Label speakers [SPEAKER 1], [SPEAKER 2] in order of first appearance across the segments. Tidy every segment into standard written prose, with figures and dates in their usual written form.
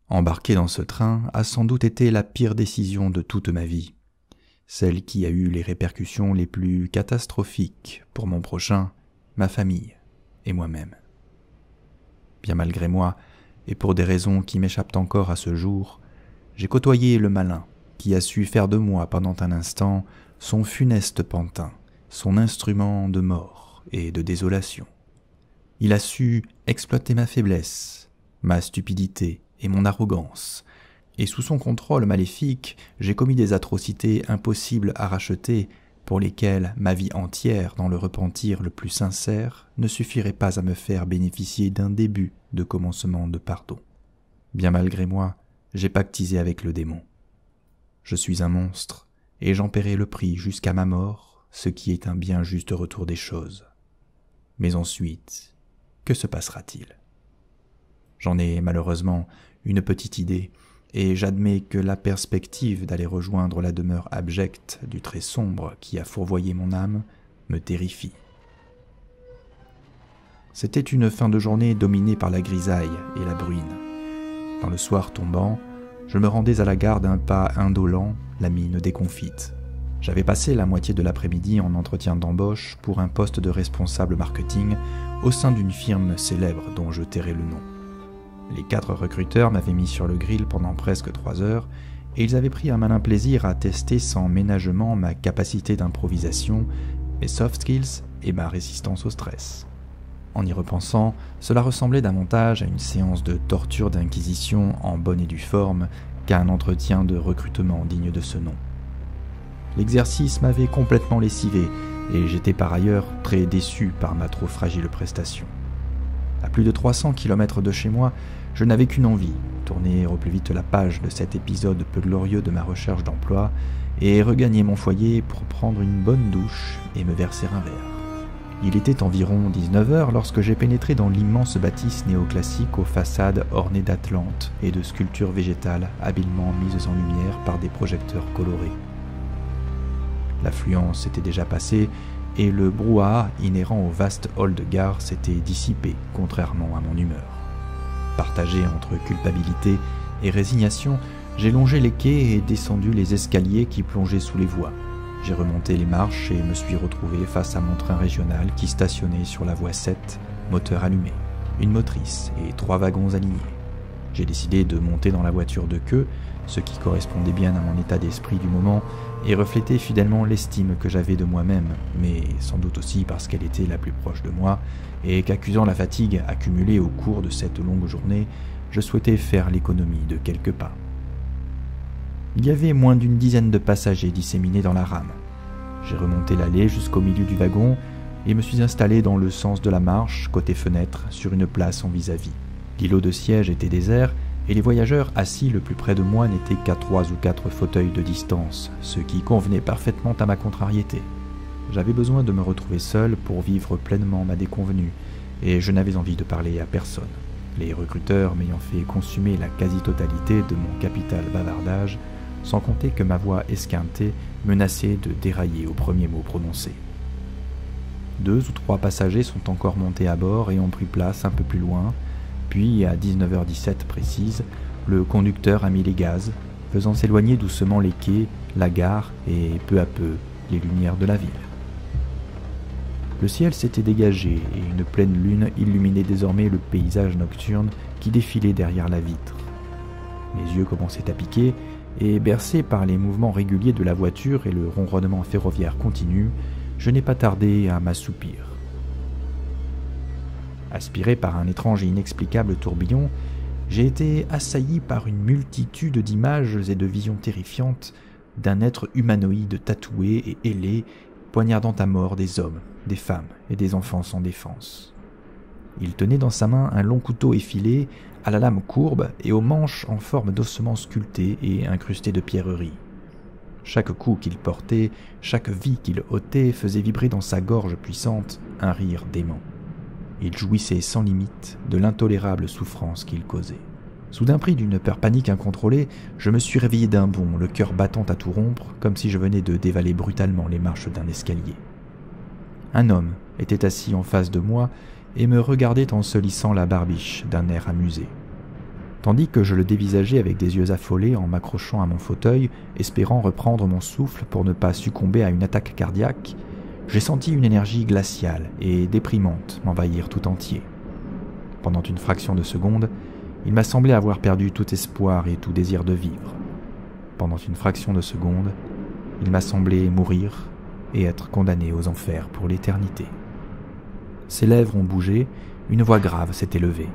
[SPEAKER 1] Embarquer dans ce train a sans doute été la pire décision de toute ma vie, celle qui a eu les répercussions les plus catastrophiques pour mon prochain, ma famille et moi-même. Bien malgré moi, et pour des raisons qui m'échappent encore à ce jour, j'ai côtoyé le malin qui a su faire de moi pendant un instant son funeste pantin, son instrument de mort et de désolation. Il a su exploiter ma faiblesse, ma stupidité et mon arrogance, et sous son contrôle maléfique, j'ai commis des atrocités impossibles à racheter, pour lesquelles ma vie entière dans le repentir le plus sincère ne suffirait pas à me faire bénéficier d'un début de commencement de pardon. Bien malgré moi, j'ai pactisé avec le démon. Je suis un monstre, et j'en paierai le prix jusqu'à ma mort, ce qui est un bien juste retour des choses. Mais ensuite, que se passera-t-il ? J'en ai malheureusement une petite idée, et j'admets que la perspective d'aller rejoindre la demeure abjecte du trait sombre qui a fourvoyé mon âme me terrifie. C'était une fin de journée dominée par la grisaille et la bruine. Dans le soir tombant, je me rendais à la gare d'un pas indolent, la mine déconfite. J'avais passé la moitié de l'après-midi en entretien d'embauche pour un poste de responsable marketing au sein d'une firme célèbre dont je tairai le nom. Les 4 recruteurs m'avaient mis sur le grill pendant presque 3 heures et ils avaient pris un malin plaisir à tester sans ménagement ma capacité d'improvisation, mes soft skills et ma résistance au stress. En y repensant, cela ressemblait davantage à une séance de torture d'inquisition en bonne et due forme qu'à un entretien de recrutement digne de ce nom. L'exercice m'avait complètement lessivé et j'étais par ailleurs très déçu par ma trop fragile prestation. À plus de 300 km de chez moi, je n'avais qu'une envie, tourner au plus vite la page de cet épisode peu glorieux de ma recherche d'emploi et regagner mon foyer pour prendre une bonne douche et me verser un verre. Il était environ 19h lorsque j'ai pénétré dans l'immense bâtisse néoclassique aux façades ornées d'atlantes et de sculptures végétales habilement mises en lumière par des projecteurs colorés. L'affluence était déjà passée et le brouhaha inhérent au vaste hall de gare s'était dissipé, contrairement à mon humeur. Partagé entre culpabilité et résignation, j'ai longé les quais et descendu les escaliers qui plongeaient sous les voies. J'ai remonté les marches et me suis retrouvé face à mon train régional qui stationnait sur la voie 7, moteur allumé, une motrice et 3 wagons alignés. J'ai décidé de monter dans la voiture de queue, ce qui correspondait bien à mon état d'esprit du moment et reflétait fidèlement l'estime que j'avais de moi-même, mais sans doute aussi parce qu'elle était la plus proche de moi, et qu'accusant la fatigue accumulée au cours de cette longue journée, je souhaitais faire l'économie de quelques pas. Il y avait moins d'une dizaine de passagers disséminés dans la rame. J'ai remonté l'allée jusqu'au milieu du wagon et me suis installé dans le sens de la marche, côté fenêtre, sur une place en vis-à-vis. L'îlot de siège était désert et les voyageurs assis le plus près de moi n'étaient qu'à 3 ou 4 fauteuils de distance, ce qui convenait parfaitement à ma contrariété. J'avais besoin de me retrouver seul pour vivre pleinement ma déconvenue, et je n'avais envie de parler à personne, les recruteurs m'ayant fait consumer la quasi-totalité de mon capital bavardage, sans compter que ma voix esquintée menaçait de dérailler au premier mot prononcé. 2 ou 3 passagers sont encore montés à bord et ont pris place un peu plus loin, puis à 19h17 précise, le conducteur a mis les gaz, faisant s'éloigner doucement les quais, la gare et peu à peu les lumières de la ville. Le ciel s'était dégagé et une pleine lune illuminait désormais le paysage nocturne qui défilait derrière la vitre. Mes yeux commençaient à piquer et, bercé par les mouvements réguliers de la voiture et le ronronnement ferroviaire continu, je n'ai pas tardé à m'assoupir. Aspiré par un étrange et inexplicable tourbillon, j'ai été assailli par une multitude d'images et de visions terrifiantes d'un être humanoïde tatoué et ailé, poignardant à mort des hommes, des femmes et des enfants sans défense. Il tenait dans sa main un long couteau effilé, à la lame courbe et aux manches en forme d'ossements sculptés et incrustés de pierreries. Chaque coup qu'il portait, chaque vie qu'il ôtait faisait vibrer dans sa gorge puissante un rire dément. Il jouissait sans limite de l'intolérable souffrance qu'il causait. Soudain pris d'une peur panique incontrôlée, je me suis réveillé d'un bond, le cœur battant à tout rompre, comme si je venais de dévaler brutalement les marches d'un escalier. Un homme était assis en face de moi et me regardait en se lissant la barbiche d'un air amusé. tandis que je le dévisageais avec des yeux affolés en m'accrochant à mon fauteuil, espérant reprendre mon souffle pour ne pas succomber à une attaque cardiaque. J'ai senti une énergie glaciale et déprimante m'envahir tout entier. Pendant une fraction de seconde, il m'a semblé avoir perdu tout espoir et tout désir de vivre. Pendant une fraction de seconde, il m'a semblé mourir et être condamné aux enfers pour l'éternité. Ses lèvres ont bougé, une voix grave s'est élevée.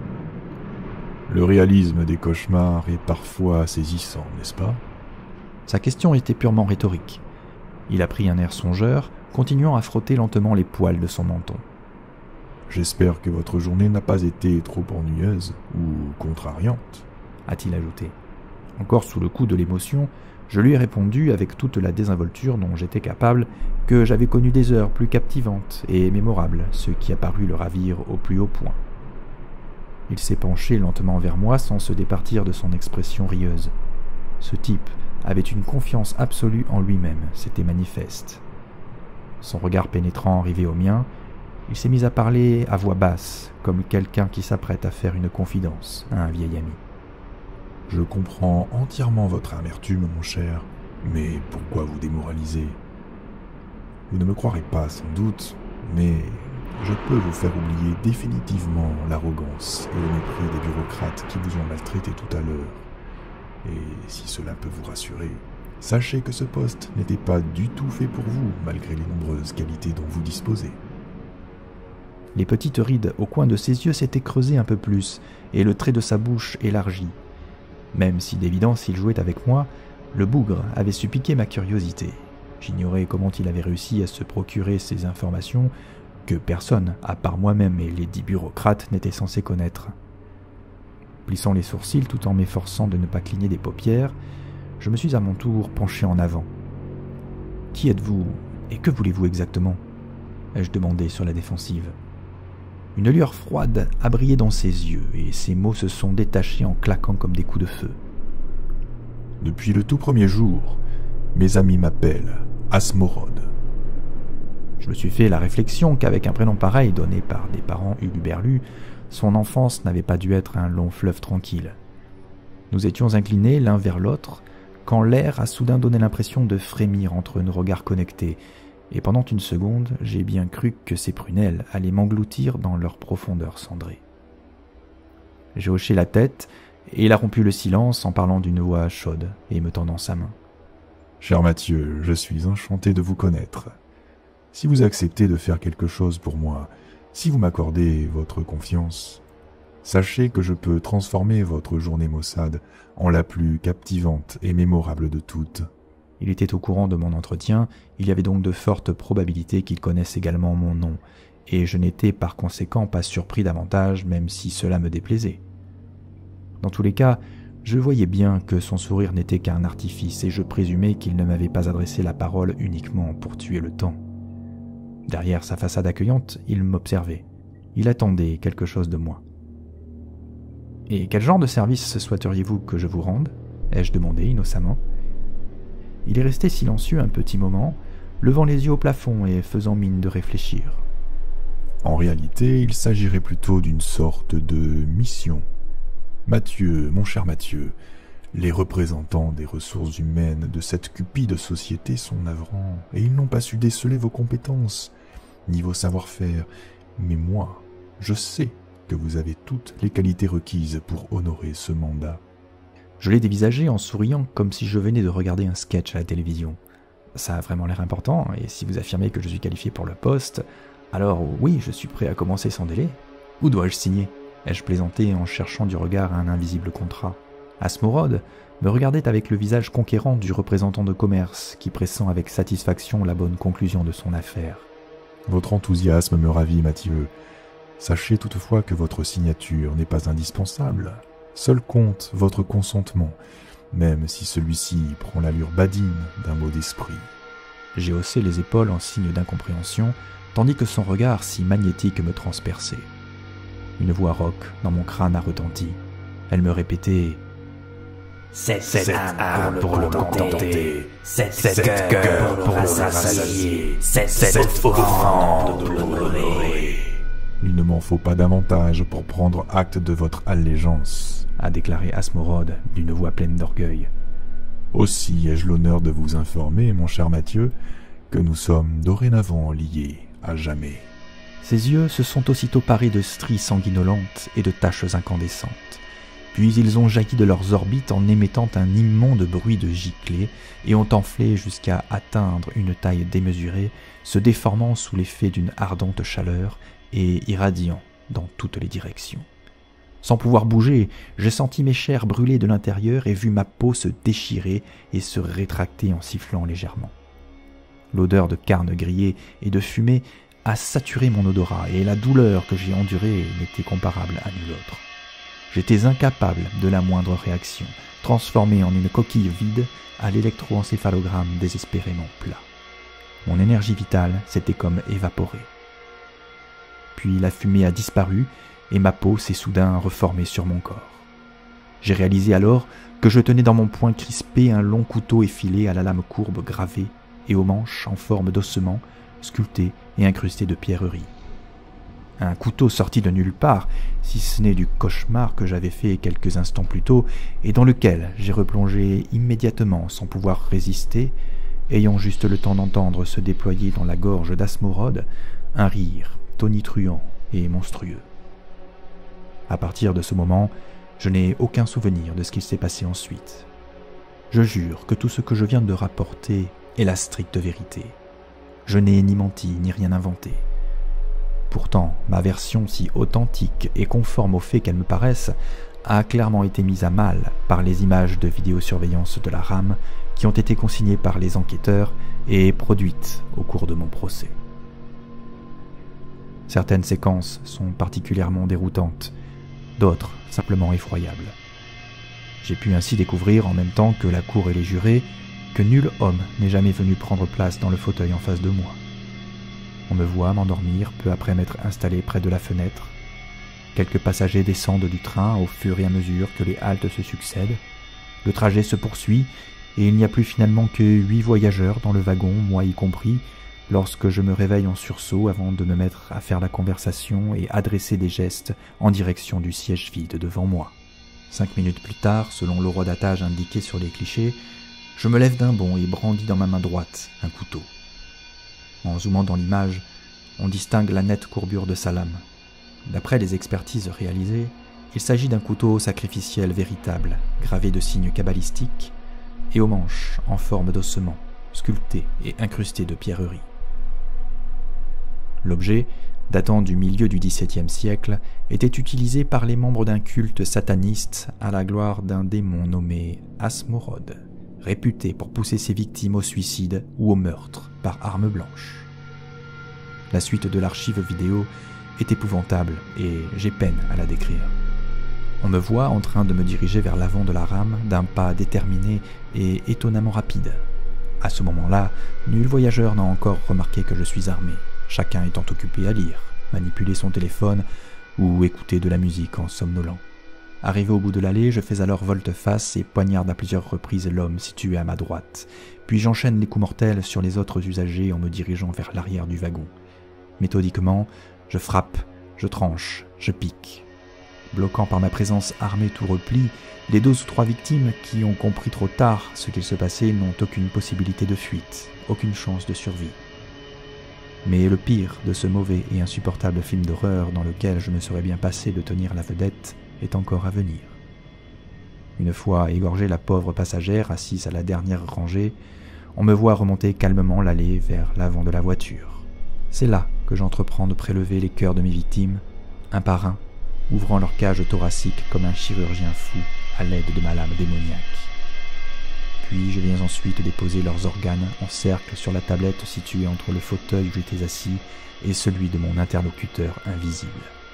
[SPEAKER 2] Le réalisme des cauchemars est parfois saisissant, n'est-ce pas ?
[SPEAKER 1] Sa question était purement rhétorique. Il a pris un air songeur, continuant à frotter lentement les poils de son menton.
[SPEAKER 2] J'espère que votre journée n'a pas été trop ennuyeuse ou contrariante,
[SPEAKER 1] a-t-il ajouté. Encore sous le coup de l'émotion, je lui ai répondu avec toute la désinvolture dont j'étais capable que j'avais connu des heures plus captivantes et mémorables, ce qui a paru le ravir au plus haut point. Il s'est penché lentement vers moi sans se départir de son expression rieuse. Ce type avait une confiance absolue en lui-même, c'était manifeste. Son regard pénétrant rivé au mien, il s'est mis à parler à voix basse, comme quelqu'un qui s'apprête à faire une confidence à un vieil ami.
[SPEAKER 2] Je comprends entièrement votre amertume, mon cher, mais pourquoi vous démoraliser ? Vous ne me croirez pas, sans doute, mais je peux vous faire oublier définitivement l'arrogance et le mépris des bureaucrates qui vous ont maltraité tout à l'heure. Et si cela peut vous rassurer, sachez que ce poste n'était pas du tout fait pour vous, malgré les nombreuses qualités dont vous disposez.
[SPEAKER 1] Les petites rides au coin de ses yeux s'étaient creusées un peu plus, et le trait de sa bouche élargi. Même si d'évidence il jouait avec moi, le bougre avait su piquer ma curiosité. J'ignorais comment il avait réussi à se procurer ces informations que personne, à part moi-même et les 10 bureaucrates, n'était censé connaître. Plissant les sourcils tout en m'efforçant de ne pas cligner des paupières, je me suis à mon tour penché en avant. « Qui êtes-vous et que voulez-vous exactement » ai-je demandé sur la défensive. Une lueur froide a brillé dans ses yeux et ses mots se sont détachés en claquant comme des coups de feu.
[SPEAKER 2] Depuis le tout premier jour, mes amis m'appellent Asmorod.
[SPEAKER 1] Je me suis fait la réflexion qu'avec un prénom pareil donné par des parents huluberlus, son enfance n'avait pas dû être un long fleuve tranquille. Nous étions inclinés l'un vers l'autre quand l'air a soudain donné l'impression de frémir entre nos regards connectés, et pendant une seconde, j'ai bien cru que ses prunelles allaient m'engloutir dans leur profondeur cendrée. J'ai hoché la tête, et il a rompu le silence en parlant d'une voix chaude et me tendant sa main.
[SPEAKER 2] « Cher Mathieu, je suis enchanté de vous connaître. Si vous acceptez de faire quelque chose pour moi, si vous m'accordez votre confiance, sachez que je peux transformer votre journée maussade en la plus captivante et mémorable de toutes. »
[SPEAKER 1] Il était au courant de mon entretien, il y avait donc de fortes probabilités qu'il connaisse également mon nom, et je n'étais par conséquent pas surpris davantage, même si cela me déplaisait. Dans tous les cas, je voyais bien que son sourire n'était qu'un artifice, et je présumais qu'il ne m'avait pas adressé la parole uniquement pour tuer le temps. Derrière sa façade accueillante, il m'observait. Il attendait quelque chose de moi. « Et quel genre de service souhaiteriez-vous que je vous rende » ai-je demandé innocemment. Il est resté silencieux un petit moment, levant les yeux au plafond et faisant mine de réfléchir.
[SPEAKER 2] En réalité, il s'agirait plutôt d'une sorte de mission. Mathieu, mon cher Mathieu, les représentants des ressources humaines de cette cupide société sont navrants, et ils n'ont pas su déceler vos compétences, ni vos savoir-faire. Mais moi, je sais que vous avez toutes les qualités requises pour honorer ce mandat.
[SPEAKER 1] Je l'ai dévisagé en souriant comme si je venais de regarder un sketch à la télévision. Ça a vraiment l'air important, et si vous affirmez que je suis qualifié pour le poste, alors oui, je suis prêt à commencer sans délai. Où dois-je signer ? Ai-je plaisanté en cherchant du regard un invisible contrat. Asmorod me regardait avec le visage conquérant du représentant de commerce qui pressent avec satisfaction la bonne conclusion de son affaire.
[SPEAKER 2] Votre enthousiasme me ravit, Mathieu. Sachez toutefois que votre signature n'est pas indispensable. Seul compte votre consentement, même si celui-ci prend l'allure badine d'un mot d'esprit.
[SPEAKER 1] J'ai haussé les épaules en signe d'incompréhension, tandis que son regard si magnétique me transperçait. Une voix rauque dans mon crâne a retenti. Elle me répétait « Cette âme pour le contenter, cette cœur pour le rassasier, cette offrande pour l'honorer. »
[SPEAKER 2] Il ne m'en faut pas davantage pour prendre acte de votre allégeance,
[SPEAKER 1] a déclaré Asmorod d'une voix pleine d'orgueil.
[SPEAKER 2] Aussi ai-je l'honneur de vous informer, mon cher Mathieu, que nous sommes dorénavant liés à jamais. »
[SPEAKER 1] Ses yeux se sont aussitôt parés de stries sanguinolentes et de taches incandescentes. Puis ils ont jailli de leurs orbites en émettant un immonde bruit de giclée et ont enflé jusqu'à atteindre une taille démesurée, se déformant sous l'effet d'une ardente chaleur et irradiant dans toutes les directions. Sans pouvoir bouger, j'ai senti mes chairs brûler de l'intérieur et vu ma peau se déchirer et se rétracter en sifflant légèrement. L'odeur de carne grillée et de fumée a saturé mon odorat et la douleur que j'ai endurée n'était comparable à nulle autre. J'étais incapable de la moindre réaction, transformé en une coquille vide à l'électroencéphalogramme désespérément plat. Mon énergie vitale s'était comme évaporée. Puis la fumée a disparu et ma peau s'est soudain reformée sur mon corps. J'ai réalisé alors que je tenais dans mon poing crispé un long couteau effilé à la lame courbe gravée et aux manches en forme d'ossement, sculpté et incrusté de pierreries. Un couteau sorti de nulle part, si ce n'est du cauchemar que j'avais fait quelques instants plus tôt et dans lequel j'ai replongé immédiatement sans pouvoir résister, ayant juste le temps d'entendre se déployer dans la gorge d'Asmorod un rire tonitruant et monstrueux. À partir de ce moment, je n'ai aucun souvenir de ce qu'il s'est passé ensuite. Je jure que tout ce que je viens de rapporter est la stricte vérité. Je n'ai ni menti ni rien inventé. Pourtant, ma version si authentique et conforme aux faits qu'elle me paraisse a clairement été mise à mal par les images de vidéosurveillance de la RAM qui ont été consignées par les enquêteurs et produites au cours de mon procès. Certaines séquences sont particulièrement déroutantes, d'autres simplement effroyables. J'ai pu ainsi découvrir en même temps que la cour et les jurés que nul homme n'est jamais venu prendre place dans le fauteuil en face de moi. On me voit m'endormir peu après m'être installé près de la fenêtre. Quelques passagers descendent du train au fur et à mesure que les haltes se succèdent. Le trajet se poursuit et il n'y a plus finalement que 8 voyageurs dans le wagon, moi y compris, lorsque je me réveille en sursaut avant de me mettre à faire la conversation et adresser des gestes en direction du siège vide devant moi. 5 minutes plus tard, selon l'horodatage indiqué sur les clichés, je me lève d'un bond et brandis dans ma main droite un couteau. En zoomant dans l'image, on distingue la nette courbure de sa lame. D'après les expertises réalisées, il s'agit d'un couteau sacrificiel véritable, gravé de signes cabalistiques, et aux manches en forme d'ossement, sculpté et incrusté de pierreries. L'objet, datant du milieu du XVIIe siècle, était utilisé par les membres d'un culte sataniste à la gloire d'un démon nommé Asmorod, réputé pour pousser ses victimes au suicide ou au meurtre par arme blanche. La suite de l'archive vidéo est épouvantable et j'ai peine à la décrire. On me voit en train de me diriger vers l'avant de la rame d'un pas déterminé et étonnamment rapide. À ce moment-là, nul voyageur n'a encore remarqué que je suis armé, chacun étant occupé à lire, manipuler son téléphone ou écouter de la musique en somnolant. Arrivé au bout de l'allée, je fais alors volte-face et poignarde à plusieurs reprises l'homme situé à ma droite. Puis j'enchaîne les coups mortels sur les autres usagers en me dirigeant vers l'arrière du wagon. Méthodiquement, je frappe, je tranche, je pique. Bloquant par ma présence armée tout repli, les 2 ou 3 victimes qui ont compris trop tard ce qu'il se passait n'ont aucune possibilité de fuite, aucune chance de survie. Mais le pire de ce mauvais et insupportable film d'horreur dans lequel je me serais bien passé de tenir la vedette est encore à venir. Une fois égorgée la pauvre passagère assise à la dernière rangée, on me voit remonter calmement l'allée vers l'avant de la voiture. C'est là que j'entreprends de prélever les cœurs de mes victimes, un par un, ouvrant leur cage thoracique comme un chirurgien fou à l'aide de ma lame démoniaque. Puis je viens ensuite déposer leurs organes en cercle sur la tablette située entre le fauteuil où j'étais assis et celui de mon interlocuteur invisible.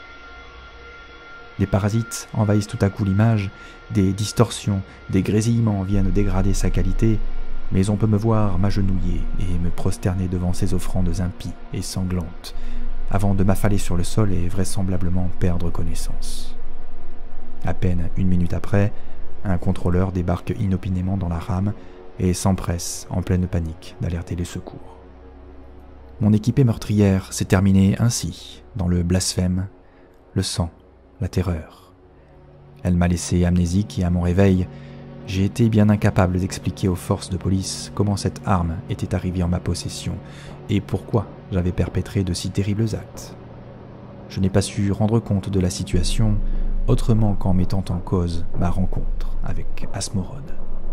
[SPEAKER 1] Des parasites envahissent tout à coup l'image, des distorsions, des grésillements viennent dégrader sa qualité, mais on peut me voir m'agenouiller et me prosterner devant ces offrandes impies et sanglantes, avant de m'affaler sur le sol et vraisemblablement perdre connaissance. À peine 1 minute après, un contrôleur débarque inopinément dans la rame et s'empresse, en pleine panique, d'alerter les secours. Mon équipée meurtrière s'est terminée ainsi, dans le blasphème, le sang, la terreur. Elle m'a laissé amnésique et à mon réveil, j'ai été bien incapable d'expliquer aux forces de police comment cette arme était arrivée en ma possession et pourquoi j'avais perpétré de si terribles actes. Je n'ai pas su rendre compte de la situation autrement qu'en mettant en cause ma rencontre avec Asmorod.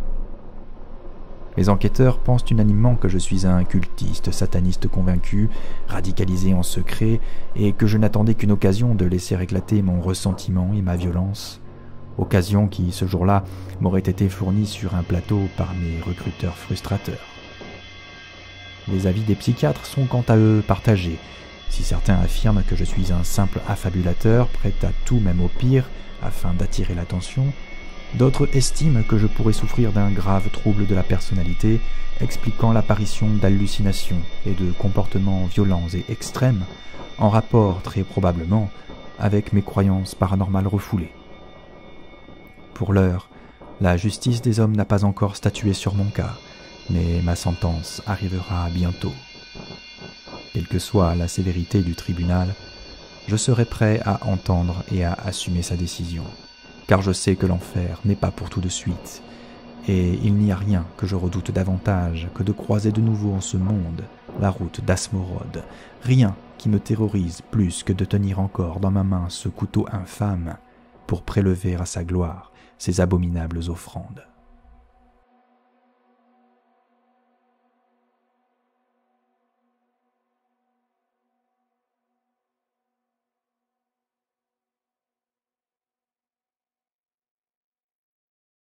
[SPEAKER 1] Les enquêteurs pensent unanimement que je suis un cultiste sataniste convaincu, radicalisé en secret, et que je n'attendais qu'une occasion de laisser éclater mon ressentiment et ma violence, occasion qui, ce jour-là, m'aurait été fournie sur un plateau par mes recruteurs frustrateurs. Les avis des psychiatres sont quant à eux partagés. Si certains affirment que je suis un simple affabulateur, prêt à tout même au pire, afin d'attirer l'attention, d'autres estiment que je pourrais souffrir d'un grave trouble de la personnalité, expliquant l'apparition d'hallucinations et de comportements violents et extrêmes, en rapport très probablement avec mes croyances paranormales refoulées. Pour l'heure, la justice des hommes n'a pas encore statué sur mon cas, mais ma sentence arrivera bientôt. Quelle que soit la sévérité du tribunal, je serai prêt à entendre et à assumer sa décision, car je sais que l'enfer n'est pas pour tout de suite, et il n'y a rien que je redoute davantage que de croiser de nouveau en ce monde la route d'Asmorod, rien qui me terrorise plus que de tenir encore dans ma main ce couteau infâme pour prélever à sa gloire ces abominables offrandes.